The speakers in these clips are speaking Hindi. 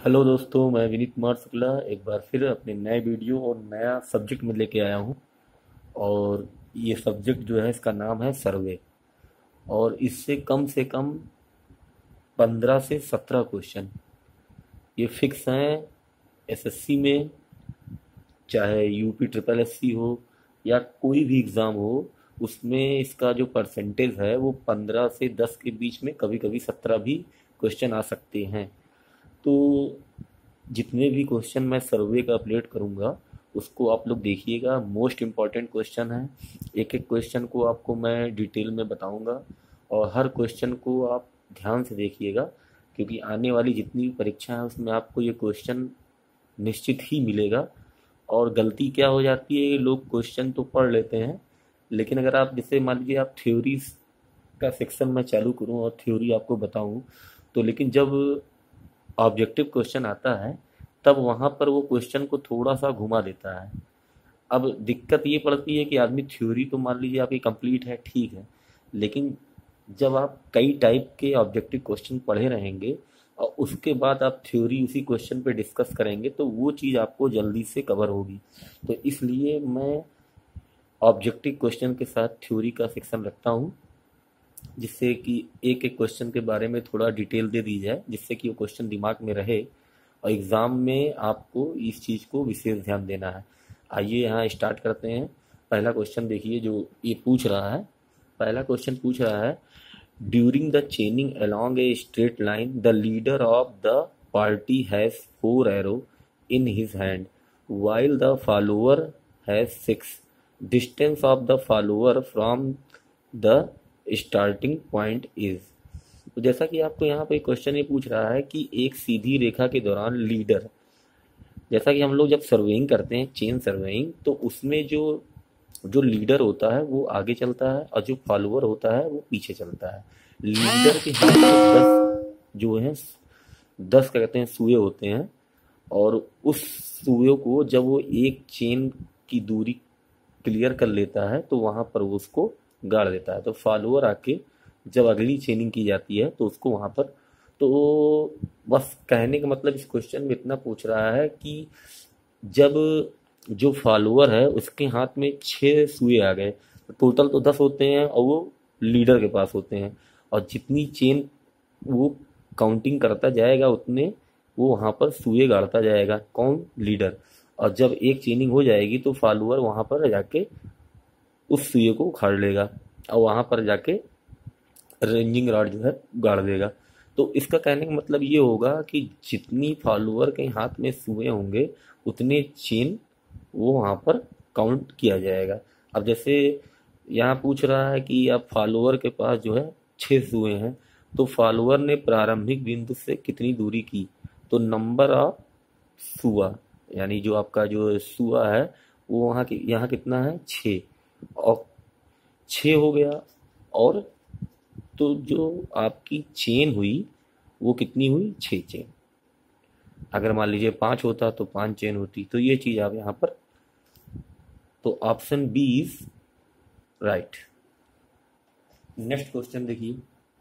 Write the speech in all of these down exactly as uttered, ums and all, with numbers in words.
हेलो दोस्तों, मैं विनीत कुमार शुक्ला एक बार फिर अपने नए वीडियो और नया सब्जेक्ट में लेके आया हूँ। और ये सब्जेक्ट जो है इसका नाम है सर्वे। और इससे कम से कम पंद्रह से सत्रह क्वेश्चन ये फिक्स हैं एसएससी में, चाहे यूपी ट्रिपल एससी हो या कोई भी एग्ज़ाम हो। उसमें इसका जो परसेंटेज है वो पंद्रह से दस के बीच में, कभी कभी सत्रह भी क्वेश्चन आ सकते हैं। तो जितने भी क्वेश्चन मैं सर्वे का अपलोड करूँगा उसको आप लोग देखिएगा। मोस्ट इम्पॉर्टेंट क्वेश्चन है। एक एक क्वेश्चन को आपको मैं डिटेल में बताऊँगा और हर क्वेश्चन को आप ध्यान से देखिएगा, क्योंकि आने वाली जितनी भी परीक्षा है उसमें आपको ये क्वेश्चन निश्चित ही मिलेगा। और गलती क्या हो जाती है कि लोग क्वेश्चन तो पढ़ लेते हैं, लेकिन अगर आप जैसे मान लीजिए आप थ्योरी का सेक्शन मैं चालू करूं और थ्योरी आपको बताऊं, तो लेकिन जब ऑब्जेक्टिव क्वेश्चन आता है तब वहाँ पर वो क्वेश्चन को थोड़ा सा घुमा देता है। अब दिक्कत ये पड़ती है कि आदमी थ्योरी तो मान लीजिए आपकी कंप्लीट है, ठीक है, लेकिन जब आप कई टाइप के ऑब्जेक्टिव क्वेश्चन पढ़े रहेंगे और उसके बाद आप थ्योरी उसी क्वेश्चन पे डिस्कस करेंगे तो वो चीज़ आपको जल्दी से कवर होगी। तो इसलिए मैं ऑब्जेक्टिव क्वेश्चन के साथ थ्योरी का सेक्शन रखता हूँ, जिससे कि एक एक क्वेश्चन के बारे में थोड़ा डिटेल दे दी जाए, जिससे कि वो क्वेश्चन दिमाग में रहे और एग्ज़ाम में आपको इस चीज़ को विशेष ध्यान देना है। आइए यहाँ स्टार्ट करते हैं। पहला क्वेश्चन देखिए जो ये पूछ रहा है। पहला क्वेश्चन पूछ रहा है, during the chaining along a straight line the leader of the party has four arrow in his hand while the follower has six. Distance of the follower from the starting point is. तो जैसा कि आपको यहाँ पे क्वेश्चन ये पूछ रहा है कि एक सीधी रेखा के दौरान लीडर, जैसा कि हम लोग जब सर्वेइंग करते हैं चेन सर्वेइंग, तो उसमें जो जो लीडर होता है वो आगे चलता है और जो फॉलोअर होता है वो पीछे चलता है। लीडर के हाथ में दस जो है दस क्या कहते हैं सुए होते हैं, और उस सुए को जब वो एक चेन की दूरी क्लियर कर लेता है तो वहां पर वो उसको गाड़ देता है। तो फॉलोअर आके जब अगली चेनिंग की जाती है तो उसको वहां पर, तो बस कहने का मतलब इस क्वेश्चन में इतना पूछ रहा है कि जब जो फॉलोअर है उसके हाथ में छह सुए आ गए, तो टोटल तो दस होते हैं और वो लीडर के पास होते हैं, और जितनी चेन वो काउंटिंग करता जाएगा उतने वो वहां पर सुए गाड़ता जाएगा, कौन, लीडर। और जब एक चेनिंग हो जाएगी तो फॉलोअर वहां पर जाके उस सुए को उखाड़ लेगा और वहां पर जाके रेंजिंग रॉड जो है गाड़ देगा। तो इसका कहने का मतलब ये होगा कि जितनी फॉलोअर के हाथ में सुए होंगे उतने चेन वो वहां पर काउंट किया जाएगा। अब जैसे यहाँ पूछ रहा है कि अब फॉलोअर के पास जो है छह सुए हैं, तो फॉलोअर ने प्रारंभिक बिंदु से कितनी दूरी की, तो नंबर ऑफ सुआ, यानी जो आपका जो सुआ है वो वहाँ की यहाँ कितना है, छः, और छः हो गया। और तो जो आपकी चेन हुई वो कितनी हुई, छः चेन। अगर मान लीजिए पाँच होता तो पांच चेन होती। तो ये चीज़ आप यहाँ पर, तो option B is right. Next question देखिए,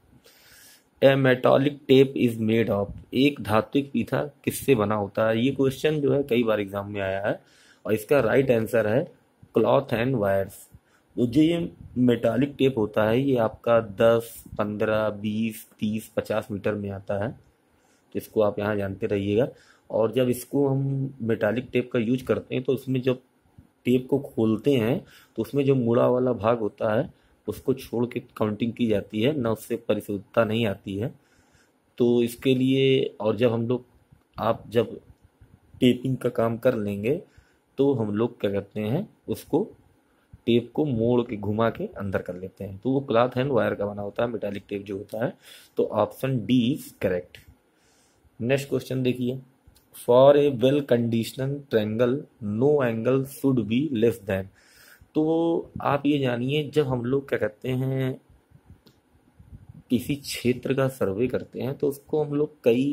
a metallic tape is made of, एक धात्विक पीठा किससे बना होता है। ये क्वेश्चन जो है कई बार एग्जाम में आया है और इसका राइट आंसर है क्लॉथ एंड वायर्स। तो जो ये मेटालिक टेप होता है ये आपका दस, पंद्रह, बीस, तीस, पचास मीटर में आता है, तो इसको आप यहाँ जानते रहिएगा। और जब इसको हम मेटालिक टेप का यूज करते हैं तो उसमें जब टेप को खोलते हैं तो उसमें जो मुड़ा वाला भाग होता है उसको छोड़ के काउंटिंग की जाती है ना, उससे परिशुद्धता नहीं आती है। तो इसके लिए, और जब हम लोग, आप जब टेपिंग का काम कर लेंगे तो हम लोग क्या करते हैं, उसको टेप को मोड़ के घुमा के अंदर कर लेते हैं, तो वो क्लॉथ एंड वायर का बना होता है मेटालिक टेप जो होता है। तो option D is correct. Next question देखिए, for a well conditional triangle no angle should be less than. तो आप ये जानिए, जब हम लोग क्या कहते हैं किसी क्षेत्र का सर्वे करते हैं तो उसको हम लोग कई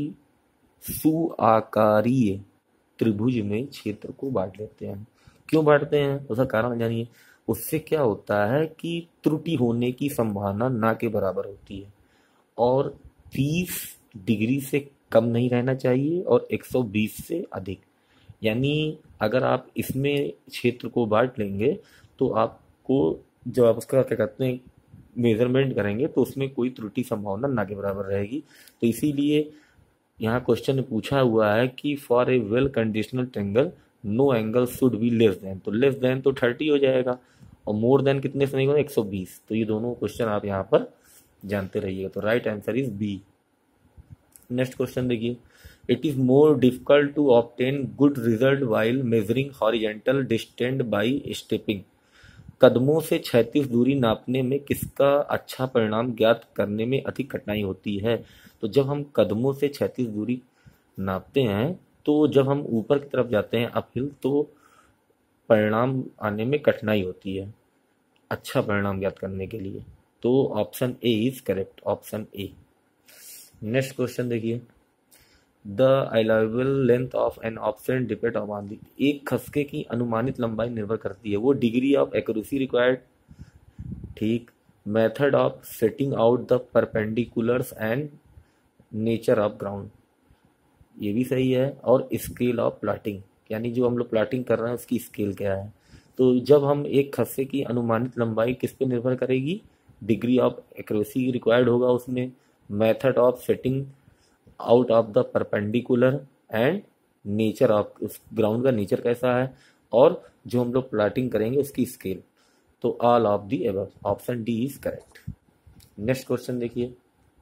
सुआकारीय त्रिभुज में क्षेत्र को बांट लेते हैं। क्यों बांटते हैं, उसका कारण जानिए। उससे क्या होता है कि त्रुटि होने की संभावना ना के बराबर होती है, और तीस डिग्री से कम नहीं रहना चाहिए और एक सौ बीस से अधिक। यानी अगर आप इसमें क्षेत्र को बांट लेंगे तो आपको जब आप उसका क्या कहते हैं मेजरमेंट करेंगे तो उसमें कोई त्रुटि संभावना ना के बराबर रहेगी। तो इसीलिए यहाँ क्वेश्चन में पूछा हुआ है कि for a well conditional triangle no angle should be less than, तो लेस देन तो थर्टी हो जाएगा और मोर देन कितने से नहीं होगा एक सौ बीस। तो ये दोनों क्वेश्चन आप यहाँ पर जानते रहिएगा। तो right answer is B. Next question देखिए, it is more difficult to obtain good result while measuring horizontal distance by stepping. कदमों से क्षैतिज दूरी नापने में किसका अच्छा परिणाम ज्ञात करने में अधिक कठिनाई होती है। तो जब हम कदमों से क्षैतिज दूरी नापते हैं तो जब हम ऊपर की तरफ जाते हैं अपहिल तो परिणाम आने में कठिनाई होती है अच्छा परिणाम ज्ञात करने के लिए। तो option A is correct, option A. Next question देखिए, the allowable length of an offset depend upon the, एक खसके की अनुमानित लंबाई निर्भर करती है वो डिग्री ऑफ एक्यूरेसी रिक्वायर्ड, ठीक, method of setting out the perpendiculars and nature of ground, ये भी सही है, और स्केल ऑफ प्लॉटिंग, यानी जो हम लोग प्लॉटिंग कर रहे हैं उसकी स्केल क्या है। तो जब हम एक खस्से की अनुमानित लंबाई किस पे निर्भर करेगी, डिग्री ऑफ एक्यूरेसी रिक्वायर्ड होगा उसमें, method of setting out of the perpendicular and nature of उस ग्राउंड का नेचर कैसा है, और जो हम लोग प्लॉटिंग करेंगे उसकी स्केल। तो all of the above, option D is correct. Next question देखिए,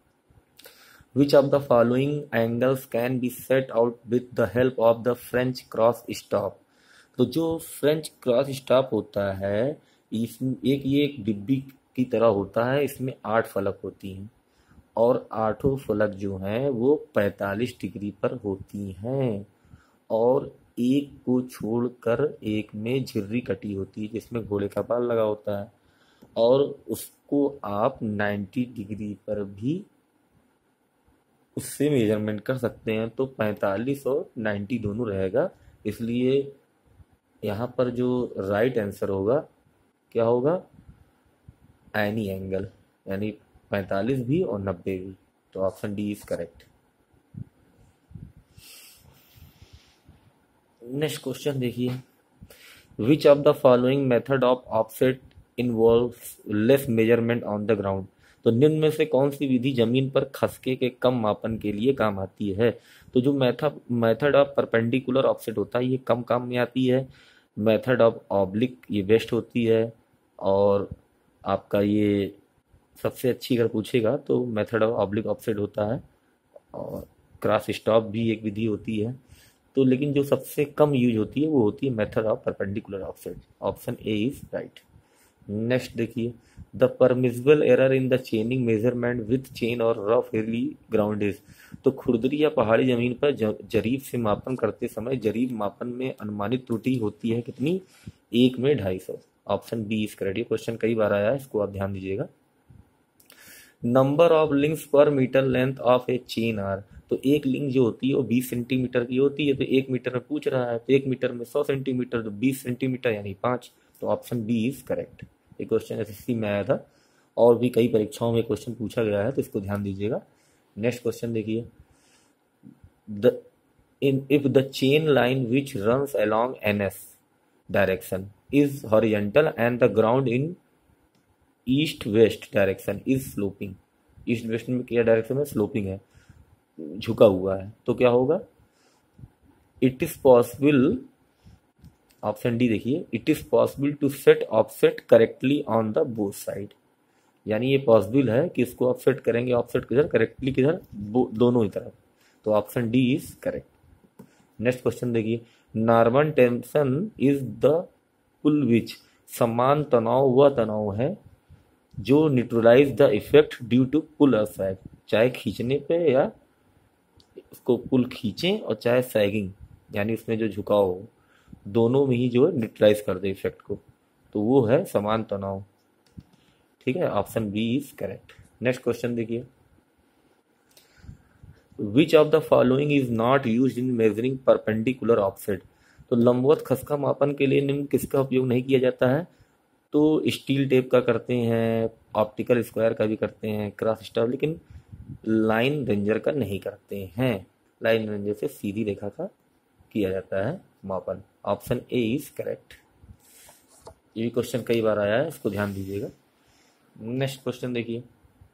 Which of the following angles can be set out with the help of the French cross stop? तो जो फ्रेंच क्रॉस स्टॉप होता है इस एक ये एक डिब्बी की तरह होता है, इसमें आठ फलक होती हैं और आठों फलक जो हैं वो पैंतालीस डिग्री पर होती हैं और एक को छोड़कर एक में झिर्री कटी होती है जिसमें घोड़े का बाल लगा होता है और उसको आप नब्बे डिग्री पर भी उससे मेजरमेंट कर सकते हैं। तो पैंतालीस और नब्बे दोनों रहेगा, इसलिए यहाँ पर जो राइट आंसर होगा क्या होगा, एनी एंगल, यानी पैंतालीस भी और नब्बे भी। तो option D is correct. Next question देखिए, which of the following method of offset involves less measurement on the ground. तो निम्न में से कौन सी विधि जमीन पर खसके के कम मापन के लिए काम आती है। तो जो method method of perpendicular offset होता है ये कम काम में आती है, मेथड ऑफ ऑब्लिक ये बेस्ट होती है, और आपका ये सबसे अच्छी अगर पूछेगा तो मेथड ऑफ ऑब्लिक ऑफसेट होता है, और क्रॉस स्टॉप भी एक विधि होती है। तो लेकिन जो सबसे कम यूज होती है वो होती है method of perpendicular offset, option A is right. Next देखिए, the permissible error in the chaining measurement with chain और रफ हिली ग्राउंड इज। तो खुरदरी या पहाड़ी जमीन पर जरीब से मापन करते समय जरीब मापन में अनुमानित त्रुटि होती है कितनी, एक में ढाई सौ। Option B is correct. ये क्वेश्चन कई बार आया है, इसको आप ध्यान दीजिएगा। Number of links per metre length of a chain are. तो एक लिंक जो होती है वो बीस सेंटीमीटर की होती है, तो एक मीटर में पूछ रहा है तो एक मीटर में सौ सेंटीमीटर, तो बीस सेंटीमीटर यानी पाँच। तो ऑप्शन बी इज करेक्ट। ये क्वेश्चन एसएससी में आया था और भी कई परीक्षाओं में क्वेश्चन पूछा गया है, तो इसको ध्यान दीजिएगा। नेक्स्ट क्वेश्चन देखिए, the in if the chain line which runs along N S direction is horizontal and the ground in east west direction is sloping. East west में क्या डायरेक्शन में स्लोपिंग है, झुका हुआ है, तो क्या होगा, it is possible, option D देखिए, it is possible to set offset correctly on the both side. यानी ये पॉसिबल है कि इसको ऑफसेट करेंगे, ऑफसेट किधर, करेक्टली किधर, दोनों ही तरफ। तो option D is correct. Next question देखिए, normal tension is the pull which. समान तनाव वह तनाव है जो neutralise the effect due to pull और सैग। चाहे खींचने पे या उसको पुल खींचें और चाहे सैगिंग यानी उसमें जो झुकाव हो, दोनों में ही जो है न्यूट्रलाइज कर दे इफेक्ट को, तो वो है समान तनाव। ठीक है, option B is correct. Next question देखिए, which of the following is not used in measuring perpendicular offset. तो लंबवत खसका मापन के लिए निम्न किसका उपयोग नहीं किया जाता है। तो स्टील टेप का करते हैं, ऑप्टिकल स्क्वायर का भी करते हैं, क्रॉस स्टॉप, लेकिन लाइन रेंजर का नहीं करते हैं। लाइन रेंजर से सीधी रेखा का किया जाता है मापन। Option A is correct. ये भी क्वेश्चन कई बार आया है, इसको ध्यान दीजिएगा। नेक्स्ट क्वेश्चन देखिए,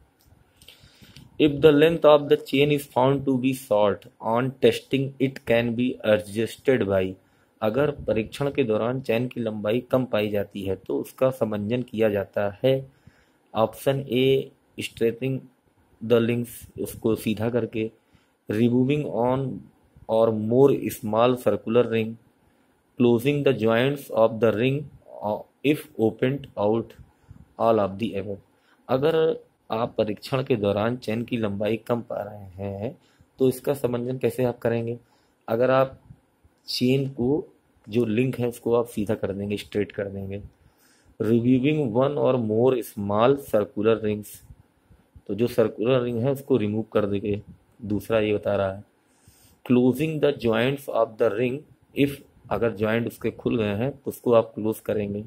if the length of the chain is found to be short on testing it can be adjusted by. अगर परीक्षण के दौरान चेन की लंबाई कम पाई जाती है तो उसका समंजन किया जाता है। Option A straightening the links, उसको सीधा करके, removing one or more small circular ring, closing the joints of the ring if opened out, all of the above. अगर आप परीक्षण के दौरान चेन की लंबाई कम पा रहे हैं तो इसका समंजन कैसे आप करेंगे? अगर आप चेन को जो लिंक है उसको आप सीधा कर देंगे, स्ट्रेट कर देंगे। रिमूविंग वन और मोर स्मॉल सर्कुलर रिंग्स, तो जो सर्कुलर रिंग है उसको रिमूव कर देंगे। दूसरा ये बता रहा है closing the joints of the ring if, अगर जॉइंट उसके खुल गए हैं तो उसको आप क्लोज करेंगे।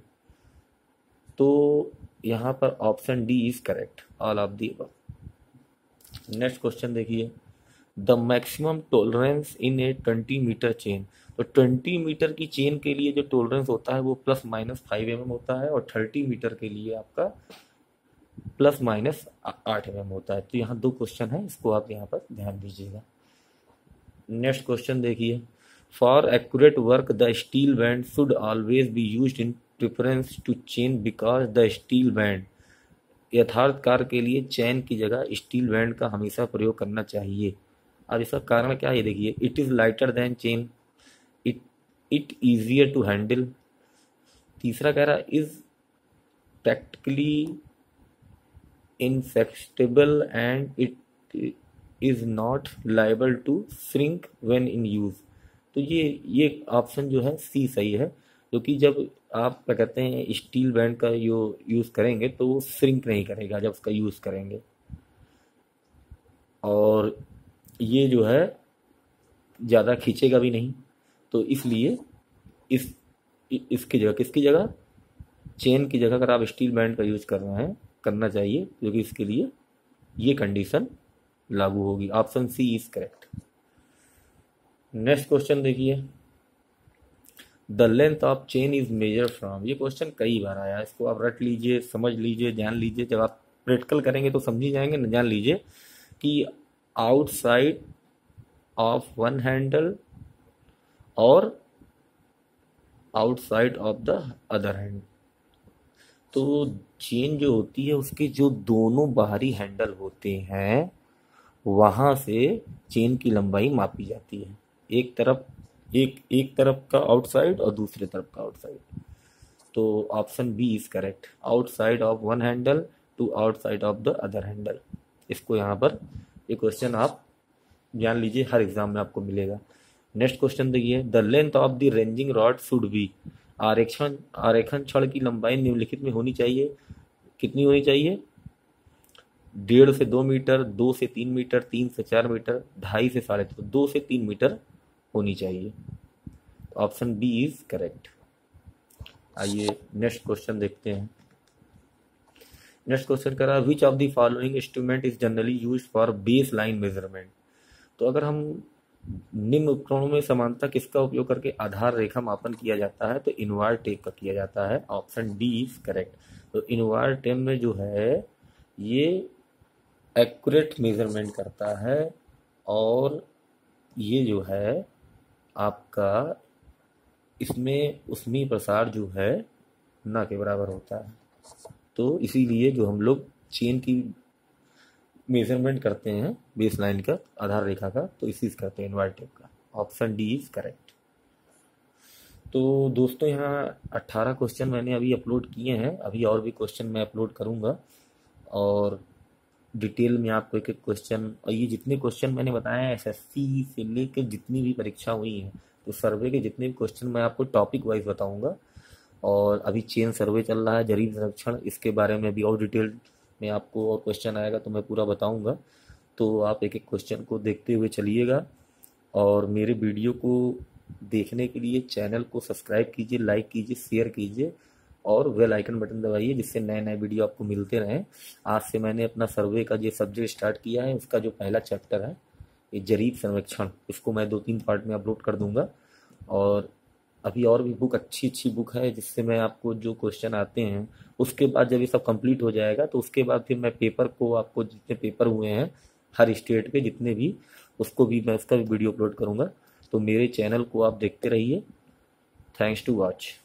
तो यहाँ पर option D is correct, all of the above. Next question देखिए, the maximum tolerance in a twenty metre chain. तो ट्वेंटी मीटर की चेन के लिए जो टॉलरेंस होता है वो plus minus five M M होता है, और थर्टी मीटर के लिए आपका प्लस माइनस आठ एम एम होता है। तो यहाँ दो क्वेश्चन है, इसको आप यहाँ पर ध्यान दीजिएगा। नेक्स्ट क्वेश्चन देखिए, for accurate work the steel band should always be used in preference to chain because the steel band. यथार्थ कार्य के लिए चैन की जगह स्टील बैंड का हमेशा प्रयोग करना चाहिए। अब इसका कारण क्या है ये देखिए, it is lighter than chain, it it easier to handle. तीसरा कह रहा is practically inextensible and it is not liable to shrink when in use. तो ये ये ऑप्शन जो है सी सही है, क्योंकि जब आप क्या कहते हैं स्टील बैंड का यो यूज़ करेंगे तो वो श्रिंक नहीं करेगा जब उसका यूज़ करेंगे, और ये जो है ज़्यादा खींचेगा भी नहीं। तो इसलिए इस इसकी जगह किसकी जगह, चेन की जगह अगर आप स्टील बैंड का यूज़ कर रहे हैं करना चाहिए, क्योंकि इसके लिए ये कंडीशन लागू होगी। Option C is correct. Next question देखिए, the length of chain is measure from. ये क्वेश्चन कई बार आया, इसको आप रट लीजिए, समझ लीजिए, जान लीजिए। जब आप प्रैक्टिकल करेंगे तो समझ ही जाएंगे, न जान लीजिए कि आउटसाइड ऑफ वन हैंडल और outside of the other hand. तो चेन जो होती है उसके जो दोनों बाहरी हैंडल होते हैं वहां से चेन की लंबाई मापी जाती है। एक तरफ एक एक तरफ का आउटसाइड और दूसरे तरफ का आउटसाइड। तो option B is correct, outside of one handle to outside of the other handle. इसको यहाँ पर ये क्वेश्चन आप जान लीजिए, हर एग्जाम में आपको मिलेगा। नेक्स्ट क्वेश्चन देखिए, the length of the ranging rod should be. आरेखन आरेखन छड़ की लंबाई निम्नलिखित में होनी चाहिए। कितनी होनी चाहिए? डेढ़ से दो मीटर, दो से तीन मीटर, तीन से चार मीटर, ढाई से साढ़े तीन, दो से तीन मीटर होनी चाहिए। Option B is correct. आइए नेक्स्ट क्वेश्चन देखते हैं। नेक्स्ट क्वेश्चन कर रहा है, which of the following instrument is generally used for base line measurement. तो अगर हम निम्न उपकरणों में समानता किसका उपयोग करके आधार रेखा मापन किया जाता है, तो इनवार टेप का किया जाता है। Option D is correct. तो इनवार टेप में जो है ये एक्यूरेट मेजरमेंट करता है, और ये जो है आपका इसमें उष्मीय प्रसार जो है ना के बराबर होता है। तो इसीलिए जो हम लोग चेन की मेजरमेंट करते हैं बेस लाइन का, आधार रेखा का, तो इसी से करते हैं इनवार टेप का। Option D is correct. तो दोस्तों यहाँ अट्ठारह क्वेश्चन मैंने अभी अपलोड किए हैं, अभी और भी क्वेश्चन मैं अपलोड करूँगा और डिटेल में आपको एक एक क्वेश्चन, और ये जितने क्वेश्चन मैंने बताए हैं एसएससी से लेकर जितनी भी परीक्षा हुई हैं, तो सर्वे के जितने भी क्वेश्चन मैं आपको टॉपिक वाइज बताऊंगा। और अभी चेन सर्वे चल रहा है, जरीब संरक्षण, इसके बारे में भी और डिटेल में आपको और क्वेश्चन आएगा तो मैं पूरा बताऊंगा। तो आप एक एक क्वेश्चन को देखते हुए चलिएगा, और मेरे वीडियो को देखने के लिए चैनल को सब्सक्राइब कीजिए, लाइक कीजिए, शेयर कीजिए और बेल आइकन बटन दबाइए, जिससे नए नए वीडियो आपको मिलते रहें। आज से मैंने अपना सर्वे का जो सब्जेक्ट स्टार्ट किया है, उसका जो पहला चैप्टर है ये जरीब सर्वेक्षण, इसको मैं दो तीन पार्ट में अपलोड कर दूंगा। और अभी और भी बुक, अच्छी अच्छी बुक है, जिससे मैं आपको जो क्वेश्चन आते हैं, उसके बाद जब ये सब कंप्लीट हो जाएगा तो उसके बाद फिर मैं पेपर को, आपको जितने पेपर हुए हैं हर स्टेट के जितने भी, उसको भी मैं उसका भी वीडियो अपलोड करूंगा। तो मेरे चैनल को आप देखते रहिए। Thanks to watch.